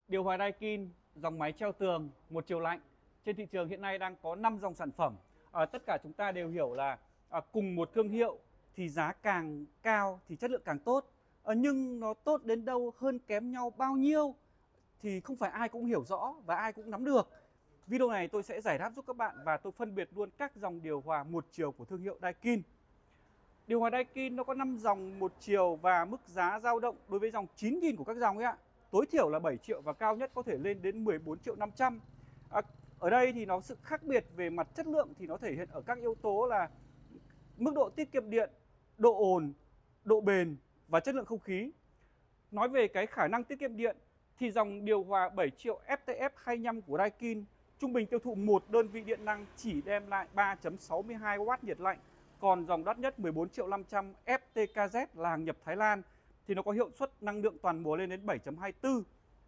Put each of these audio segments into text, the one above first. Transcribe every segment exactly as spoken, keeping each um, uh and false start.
Điều hòa Daikin, dòng máy treo tường, một chiều lạnh. Trên thị trường hiện nay đang có năm dòng sản phẩm. À, tất cả chúng ta đều hiểu là à, cùng một thương hiệu thì giá càng cao thì chất lượng càng tốt. À, nhưng nó tốt đến đâu, hơn kém nhau bao nhiêu thì không phải ai cũng hiểu rõ và ai cũng nắm được. Video này tôi sẽ giải đáp giúp các bạn và tôi phân biệt luôn các dòng điều hòa một chiều của thương hiệu Daikin. Điều hòa Daikin nó có năm dòng một chiều và mức giá dao động đối với dòng chín nghìn của các dòng ấy ạ. Tối thiểu là bảy triệu và cao nhất có thể lên đến mười bốn triệu năm trăm. À, ở đây thì nó sự khác biệt về mặt chất lượng thì nó thể hiện ở các yếu tố là mức độ tiết kiệm điện, độ ồn, độ bền và chất lượng không khí. Nói về cái khả năng tiết kiệm điện thì dòng điều hòa bảy triệu F T F hai mươi lăm của Daikin trung bình tiêu thụ một đơn vị điện năng chỉ đem lại ba phẩy sáu mươi hai oát nhiệt lạnh. Còn dòng đắt nhất mười bốn triệu năm trăm F T K Z là hàng nhập Thái Lan thì nó có hiệu suất năng lượng toàn mùa lên đến bảy phẩy hai mươi tư.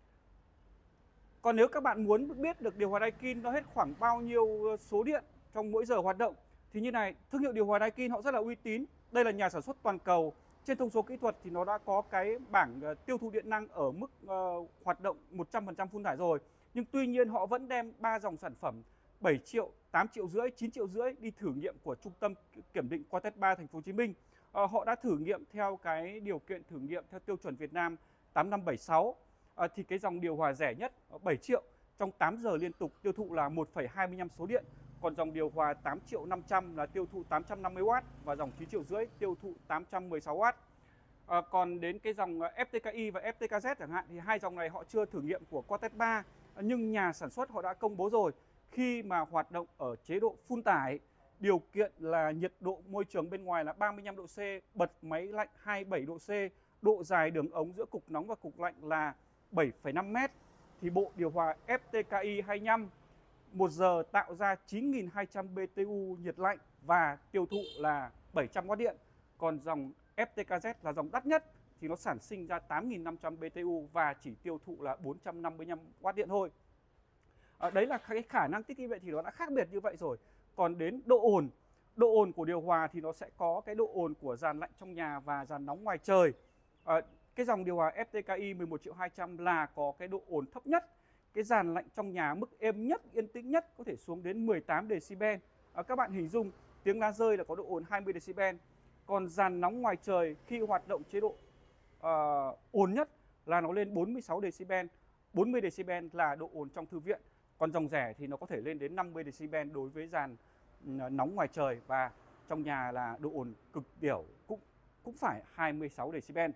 Còn nếu các bạn muốn biết được điều hòa Daikin nó hết khoảng bao nhiêu số điện trong mỗi giờ hoạt động thì như này, thương hiệu điều hòa Daikin họ rất là uy tín. Đây là nhà sản xuất toàn cầu. Trên thông số kỹ thuật thì nó đã có cái bảng uh, tiêu thụ điện năng ở mức uh, hoạt động một trăm phần trăm phun thải rồi. Nhưng tuy nhiên họ vẫn đem ba dòng sản phẩm bảy triệu, tám triệu rưỡi, chín triệu rưỡi đi thử nghiệm của trung tâm kiểm định Qua Test ba thành phố Hồ Chí Minh. À, họ đã thử nghiệm theo cái điều kiện thử nghiệm theo tiêu chuẩn Việt Nam tám năm bảy sáu. À, thì cái dòng điều hòa rẻ nhất bảy triệu trong tám giờ liên tục tiêu thụ là một phẩy hai mươi lăm số điện. Còn dòng điều hòa tám triệu năm trăm là tiêu thụ tám trăm năm mươi oát và dòng chín triệu rưỡi tiêu thụ tám trăm mười sáu oát. À, còn đến cái dòng F T K I và F T K Z chẳng hạn thì hai dòng này họ chưa thử nghiệm của Qua Test ba, nhưng nhà sản xuất họ đã công bố rồi. Khi mà hoạt động ở chế độ phun tải, điều kiện là nhiệt độ môi trường bên ngoài là ba mươi lăm độ C, bật máy lạnh hai mươi bảy độ C, độ dài đường ống giữa cục nóng và cục lạnh là bảy phẩy năm mét, thì bộ điều hòa F T K I hai mươi lăm một giờ tạo ra chín nghìn hai trăm B T U nhiệt lạnh và tiêu thụ là bảy trăm oát điện. Còn dòng F T K Z là dòng đắt nhất thì nó sản sinh ra tám nghìn năm trăm B T U và chỉ tiêu thụ là bốn trăm năm mươi lăm oát điện thôi. À, đấy là cái khả năng tiết kiệm điện thì nó đã khác biệt như vậy rồi. Còn đến độ ồn, độ ồn của điều hòa thì nó sẽ có cái độ ồn của dàn lạnh trong nhà và dàn nóng ngoài trời. À, cái dòng điều hòa F T K I mười một triệu hai trăm là có cái độ ồn thấp nhất. Cái dàn lạnh trong nhà mức êm nhất, yên tĩnh nhất có thể xuống đến mười tám decibel. À, các bạn hình dung tiếng lá rơi là có độ ồn hai mươi decibel. Còn dàn nóng ngoài trời khi hoạt động chế độ uh, ồn nhất là nó lên bốn mươi sáu decibel. bốn mươi decibel là độ ồn trong thư viện. Còn dòng rẻ thì nó có thể lên đến năm mươi decibel đối với dàn nóng ngoài trời, và trong nhà là độ ồn cực tiểu cũng cũng phải hai mươi sáu decibel.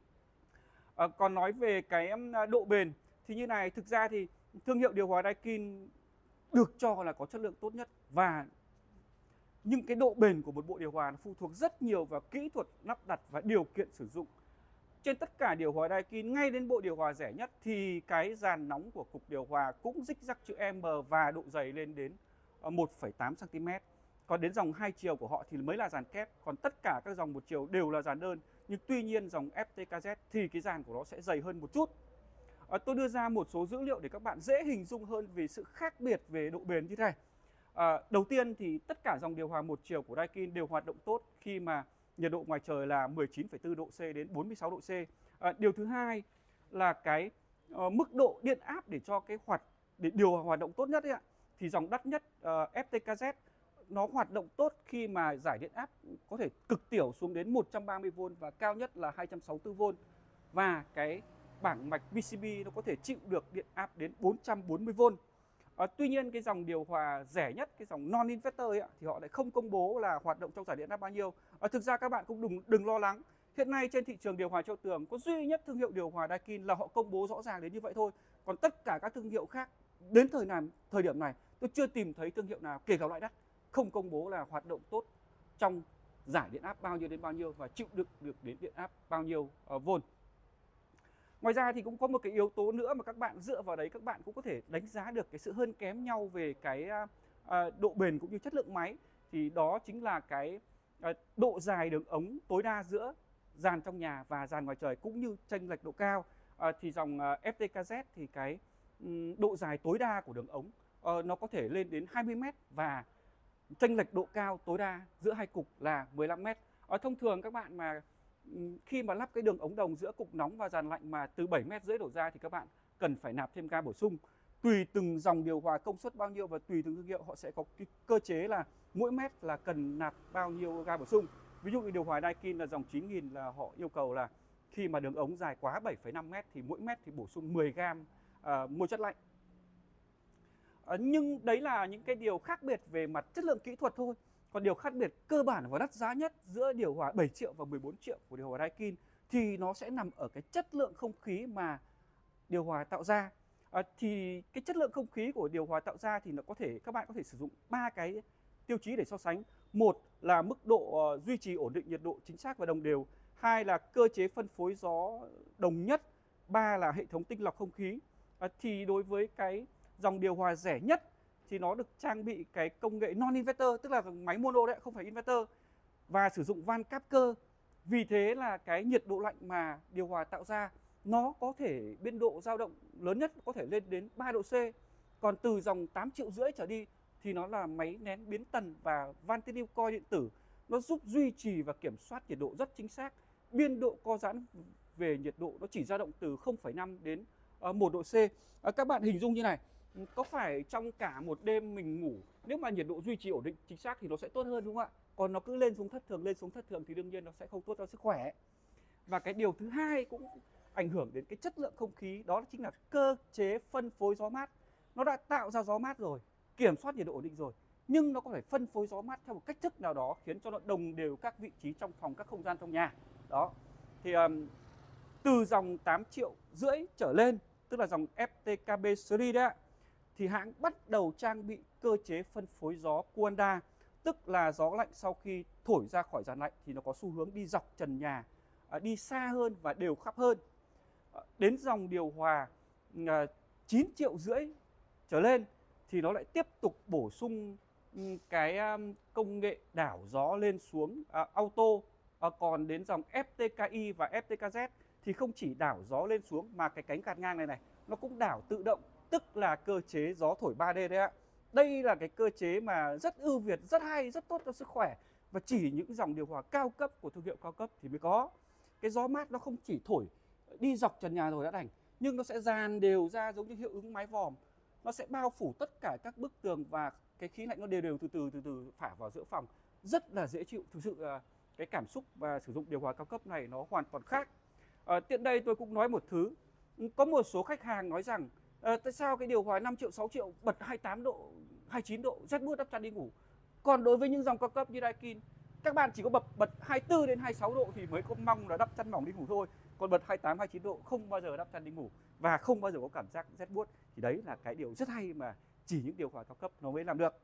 À, còn nói về cái độ bền thì như này, thực ra thì thương hiệu điều hòa Daikin được cho là có chất lượng tốt nhất, và nhưng cái độ bền của một bộ điều hòa nó phụ thuộc rất nhiều vào kỹ thuật lắp đặt và điều kiện sử dụng. Trên tất cả điều hòa Daikin, ngay đến bộ điều hòa rẻ nhất thì cái dàn nóng của cục điều hòa cũng rích rắc chữ M và độ dày lên đến một phẩy tám xăng ti mét. Còn đến dòng hai chiều của họ thì mới là dàn kép, còn tất cả các dòng một chiều đều là dàn đơn. Nhưng tuy nhiên dòng F T K Z thì cái dàn của nó sẽ dày hơn một chút. À, tôi đưa ra một số dữ liệu để các bạn dễ hình dung hơn về sự khác biệt về độ bền như thế này. À, đầu tiên thì tất cả dòng điều hòa một chiều của Daikin đều hoạt động tốt khi mà nhiệt độ ngoài trời là mười chín phẩy bốn độ C đến bốn mươi sáu độ C. À, điều thứ hai là cái uh, mức độ điện áp để cho cái hoạt để điều hòa hoạt động tốt nhất ấy ạ. Thì dòng đắt nhất uh, F T K Z nó hoạt động tốt khi mà giải điện áp có thể cực tiểu xuống đến một trăm ba mươi vôn và cao nhất là hai trăm sáu mươi tư vôn. Và cái bảng mạch P C B nó có thể chịu được điện áp đến bốn trăm bốn mươi vôn. À, tuy nhiên cái dòng điều hòa rẻ nhất, cái dòng non-inverter ấy, thì họ lại không công bố là hoạt động trong giải điện áp bao nhiêu. À, thực ra các bạn cũng đừng, đừng lo lắng. Hiện nay trên thị trường điều hòa treo tường có duy nhất thương hiệu điều hòa Daikin là họ công bố rõ ràng đến như vậy thôi. Còn tất cả các thương hiệu khác đến thời nào thời điểm này tôi chưa tìm thấy thương hiệu nào, kể cả loại đắt, không công bố là hoạt động tốt trong giải điện áp bao nhiêu đến bao nhiêu và chịu đựng được đến điện áp bao nhiêu uh, vôn. Ngoài ra thì cũng có một cái yếu tố nữa mà các bạn dựa vào đấy các bạn cũng có thể đánh giá được cái sự hơn kém nhau về cái uh, độ bền cũng như chất lượng máy. Thì đó chính là cái uh, độ dài đường ống tối đa giữa dàn trong nhà và dàn ngoài trời, cũng như chênh lệch độ cao. Uh, thì dòng uh, F T K Z thì cái um, độ dài tối đa của đường ống uh, nó có thể lên đến hai mươi mét và chênh lệch độ cao tối đa giữa hai cục là mười lăm mét. Uh, thông thường các bạn mà khi mà lắp cái đường ống đồng giữa cục nóng và dàn lạnh mà từ bảy mét rưỡi đổ ra thì các bạn cần phải nạp thêm ga bổ sung. Tùy từng dòng điều hòa công suất bao nhiêu và tùy từng thương hiệu họ sẽ có cái cơ chế là mỗi mét là cần nạp bao nhiêu ga bổ sung. Ví dụ như điều hòa Daikin là dòng chín nghìn là họ yêu cầu là khi mà đường ống dài quá bảy phẩy năm mét thì mỗi mét thì bổ sung mười gam uh, môi chất lạnh. Uh, nhưng đấy là những cái điều khác biệt về mặt chất lượng kỹ thuật thôi. Còn điều khác biệt cơ bản và đắt giá nhất giữa điều hòa bảy triệu và mười bốn triệu của điều hòa Daikin thì nó sẽ nằm ở cái chất lượng không khí mà điều hòa tạo ra. À, thì cái chất lượng không khí của điều hòa tạo ra thì nó có thể các bạn có thể sử dụng ba cái tiêu chí để so sánh. Một là mức độ uh, duy trì ổn định nhiệt độ chính xác và đồng đều. Hai là cơ chế phân phối gió đồng nhất. Ba là hệ thống tinh lọc không khí. À, thì đối với cái dòng điều hòa rẻ nhất thì nó được trang bị cái công nghệ non-inverter, tức là máy mono đấy, không phải inverter, và sử dụng van cáp cơ. Vì thế là cái nhiệt độ lạnh mà điều hòa tạo ra nó có thể biên độ dao động lớn nhất có thể lên đến ba độ C. Còn từ dòng tám triệu rưỡi trở đi thì nó là máy nén biến tần và van tĩnh lưu coil điện tử. Nó giúp duy trì và kiểm soát nhiệt độ rất chính xác. Biên độ co giãn về nhiệt độ nó chỉ dao động từ không phẩy năm đến một độ C. Các bạn hình dung như này, có phải trong cả một đêm mình ngủ, nếu mà nhiệt độ duy trì ổn định chính xác thì nó sẽ tốt hơn đúng không ạ? Còn nó cứ lên xuống thất thường, lên xuống thất thường thì đương nhiên nó sẽ không tốt cho sức khỏe. Và cái điều thứ hai cũng ảnh hưởng đến cái chất lượng không khí, đó chính là cơ chế phân phối gió mát. Nó đã tạo ra gió mát rồi, kiểm soát nhiệt độ ổn định rồi, nhưng nó có phải phân phối gió mát theo một cách thức nào đó khiến cho nó đồng đều các vị trí trong phòng, các không gian trong nhà. Đó. Thì um, từ dòng tám triệu rưỡi trở lên, tức là dòng ép tê ca bê series đấy ạ, thì hãng bắt đầu trang bị cơ chế phân phối gió Cuanda, tức là gió lạnh sau khi thổi ra khỏi dàn lạnh thì nó có xu hướng đi dọc trần nhà, đi xa hơn và đều khắp hơn. Đến dòng điều hòa chín triệu rưỡi trở lên thì nó lại tiếp tục bổ sung cái công nghệ đảo gió lên xuống auto. Còn đến dòng ép tê ca i và ép tê ca zét thì không chỉ đảo gió lên xuống mà cái cánh gạt ngang này này nó cũng đảo tự động, tức là cơ chế gió thổi ba D đấy ạ. Đây là cái cơ chế mà rất ưu việt, rất hay, rất tốt cho sức khỏe và chỉ những dòng điều hòa cao cấp của thương hiệu cao cấp thì mới có. Cái gió mát nó không chỉ thổi đi dọc trần nhà rồi đã đành, nhưng nó sẽ dàn đều ra giống như hiệu ứng mái vòm. Nó sẽ bao phủ tất cả các bức tường và cái khí lạnh nó đều đều từ từ từ từ phả vào giữa phòng. Rất là dễ chịu, thực sự là cái cảm xúc và sử dụng điều hòa cao cấp này nó hoàn toàn khác. À, tiện đây tôi cũng nói một thứ. Có một số khách hàng nói rằng à, tại sao cái điều hòa năm triệu, sáu triệu bật hai mươi tám độ, hai mươi chín độ rét buốt đắp chăn đi ngủ. Còn đối với những dòng cao cấp như Daikin, các bạn chỉ có bật bật hai mươi tư đến hai mươi sáu độ thì mới có mong là đắp chăn mỏng đi ngủ thôi. Còn bật hai mươi tám, hai mươi chín độ không bao giờ đắp chăn đi ngủ và không bao giờ có cảm giác rét buốt. Thì đấy là cái điều rất hay mà chỉ những điều hòa cao cấp nó mới làm được.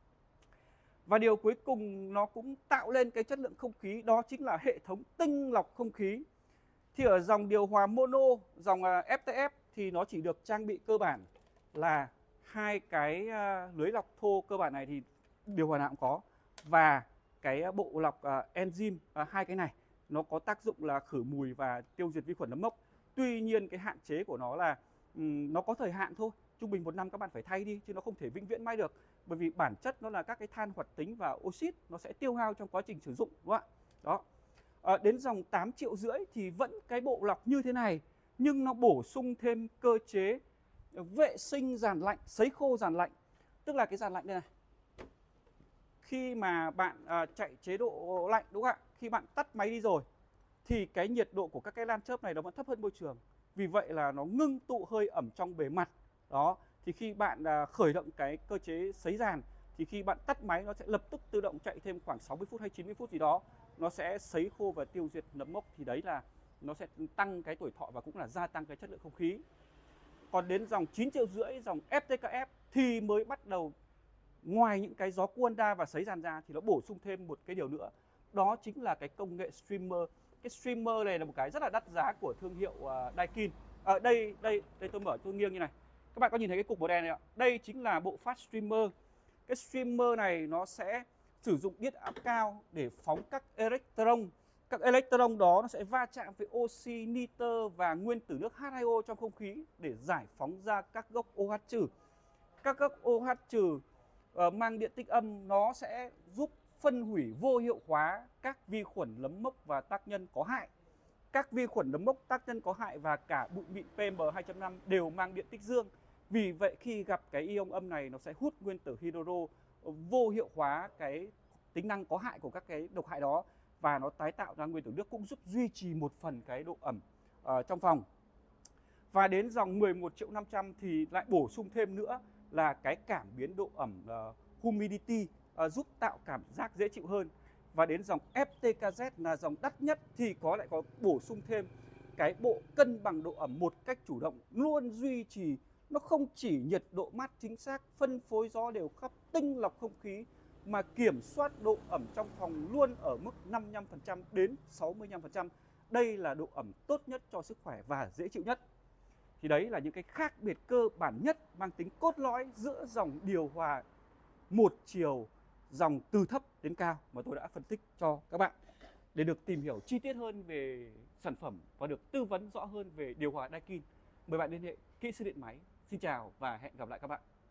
Và điều cuối cùng nó cũng tạo lên cái chất lượng không khí, đó chính là hệ thống tinh lọc không khí. Thì ở dòng điều hòa mono, dòng ép tê ép thì nó chỉ được trang bị cơ bản là hai cái lưới lọc thô cơ bản này thì điều hòa nào cũng có, và cái bộ lọc enzyme, hai cái này nó có tác dụng là khử mùi và tiêu diệt vi khuẩn nấm mốc. Tuy nhiên cái hạn chế của nó là um, nó có thời hạn thôi, trung bình một năm các bạn phải thay đi chứ nó không thể vĩnh viễn mãi được, bởi vì bản chất nó là các cái than hoạt tính và oxit nó sẽ tiêu hao trong quá trình sử dụng, đúng không ạ? Đó. À, đến dòng tám triệu rưỡi thì vẫn cái bộ lọc như thế này, nhưng nó bổ sung thêm cơ chế vệ sinh dàn lạnh, sấy khô dàn lạnh. Tức là cái dàn lạnh đây này, khi mà bạn à, chạy chế độ lạnh, đúng không ạ? Khi bạn tắt máy đi rồi thì cái nhiệt độ của các cái lan chớp này nó vẫn thấp hơn môi trường. Vì vậy là nó ngưng tụ hơi ẩm trong bề mặt. Đó, thì khi bạn à, khởi động cái cơ chế sấy dàn thì khi bạn tắt máy nó sẽ lập tức tự động chạy thêm khoảng sáu mươi phút hay chín mươi phút gì đó. Nó sẽ sấy khô và tiêu diệt nấm mốc, thì đấy là nó sẽ tăng cái tuổi thọ và cũng là gia tăng cái chất lượng không khí. Còn đến dòng chín triệu rưỡi, dòng ép tê ca ép thì mới bắt đầu, ngoài những cái gió Cuanda và sấy dàn ra thì nó bổ sung thêm một cái điều nữa. Đó chính là cái công nghệ streamer. Cái streamer này là một cái rất là đắt giá của thương hiệu uh, Daikin. Ở uh, đây, đây, đây tôi mở tôi nghiêng như này. Các bạn có nhìn thấy cái cục màu đen này ạ? Đây chính là bộ phát streamer. Cái streamer này nó sẽ sử dụng điện áp cao để phóng các electron. Các electron đó nó sẽ va chạm với oxy, nitơ và nguyên tử nước H hai O trong không khí để giải phóng ra các gốc OH trừ. Các gốc OH trừ uh, mang điện tích âm, nó sẽ giúp phân hủy vô hiệu hóa các vi khuẩn nấm mốc và tác nhân có hại. các vi khuẩn nấm mốc, tác nhân có hại và cả bụi mịn P M hai chấm năm đều mang điện tích dương. Vì vậy khi gặp cái ion âm này nó sẽ hút nguyên tử hydro, vô hiệu hóa cái tính năng có hại của các cái độc hại đó và nó tái tạo ra nguyên tử nước, cũng giúp duy trì một phần cái độ ẩm uh, trong phòng. Và đến dòng mười một triệu năm trăm thì lại bổ sung thêm nữa là cái cảm biến độ ẩm uh, humidity, uh, giúp tạo cảm giác dễ chịu hơn. Và đến dòng F T K Z là dòng đắt nhất thì có lại có bổ sung thêm cái bộ cân bằng độ ẩm một cách chủ động, luôn duy trì, nó không chỉ nhiệt độ mát chính xác, phân phối gió đều khắp, tinh lọc không khí, mà kiểm soát độ ẩm trong phòng luôn ở mức năm mươi lăm phần trăm đến sáu mươi lăm phần trăm. Đây là độ ẩm tốt nhất cho sức khỏe và dễ chịu nhất. Thì đấy là những cái khác biệt cơ bản nhất mang tính cốt lõi giữa dòng điều hòa một chiều, dòng từ thấp đến cao mà tôi đã phân tích cho các bạn. Để được tìm hiểu chi tiết hơn về sản phẩm và được tư vấn rõ hơn về điều hòa Daikin, mời bạn liên hệ kỹ sư điện máy. Xin chào và hẹn gặp lại các bạn.